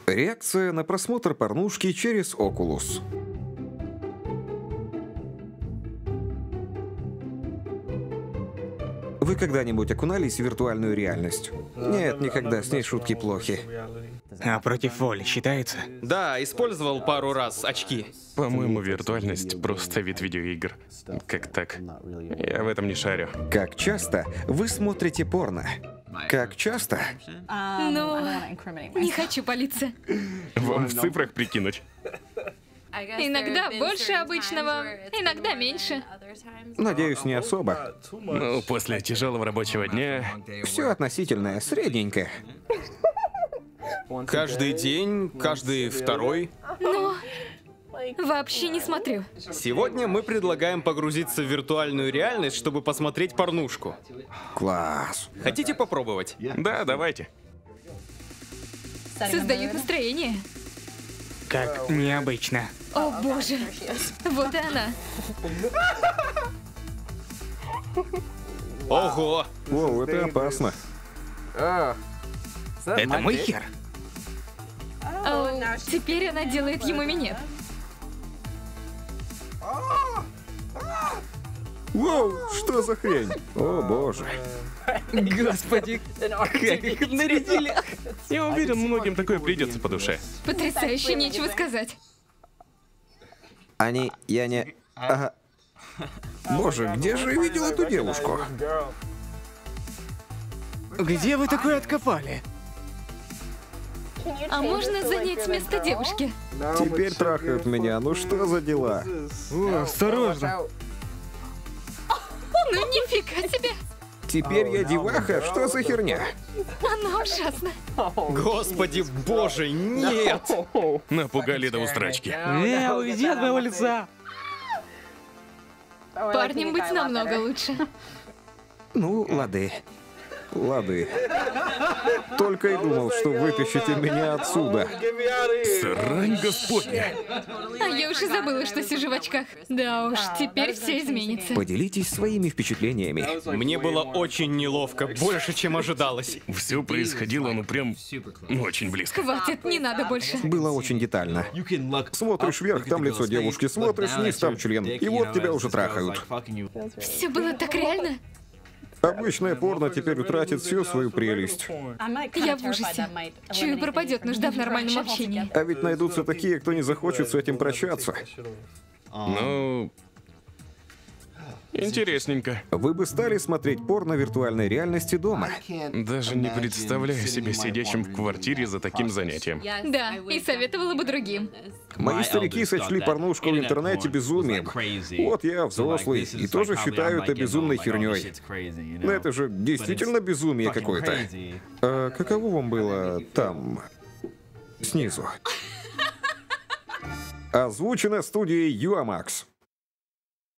Реакция на просмотр порнушки через Oculus. Вы когда-нибудь окунались в виртуальную реальность? Нет, никогда, с ней шутки плохи. А против воли считается? Да, использовал пару раз очки. По-моему, виртуальность просто вид видеоигр. Как так? Я в этом не шарю. Как часто вы смотрите порно? Как часто? Ну, не хочу палиться. Вам в цифрах прикинуть? Иногда больше обычного, иногда меньше. Надеюсь, не особо. Ну, после тяжелого рабочего дня... Все относительное, средненькое. Каждый день, каждый второй. Но вообще не смотрю. Сегодня мы предлагаем погрузиться в виртуальную реальность, чтобы посмотреть порнушку. Класс. Хотите попробовать? Да, давайте. Создают настроение. Как необычно. О боже, вот и она. Ого! Воу, это опасно. Это мой хер? О, теперь она делает ему минет. Воу, что за хрень? О боже. Господи, как их нарядили. Я уверен, многим такое придется по душе. Потрясающе, нечего сказать. Я не... Ага. Боже, где же я видел эту девушку? Где вы такое откопали? А можно занять место девушки? Теперь трахают меня, ну что за дела? О, осторожно. Ну нифига себе! Теперь я деваха? Что за херня? Она ужасна. Господи боже, нет! Напугали до устрачки. Уйди от моего лица. Парнем быть намного лучше. Ну, лады. Лады. Только и думал, что вытащите меня отсюда. Срань господня. А я уж и забыла, что сижу в очках. Да уж, теперь все изменится. Поделитесь своими впечатлениями. Мне было очень неловко, больше, чем ожидалось. Все происходило, ну прям очень близко. Хватит, не надо больше. Было очень детально. Смотришь вверх, там лицо девушки, смотришь вниз, там член. И вот тебя уже трахают. Все было так реально. Обычное порно теперь утратит всю свою прелесть. Я в ужасе. Чую, пропадет нужда в нормальном общении. А ведь найдутся такие, кто не захочет с этим прощаться. Ну... Интересненько. Вы бы стали смотреть порно в виртуальной реальности дома? Даже не представляю себя сидящим в квартире за таким занятием. Да, и советовала бы другим. Мои старики сочли порнушку в интернете безумием. Вот я взрослый и тоже считаю это безумной херней. Но это же действительно безумие какое-то. А каково вам было там, снизу? Озвучено студией Юамакс.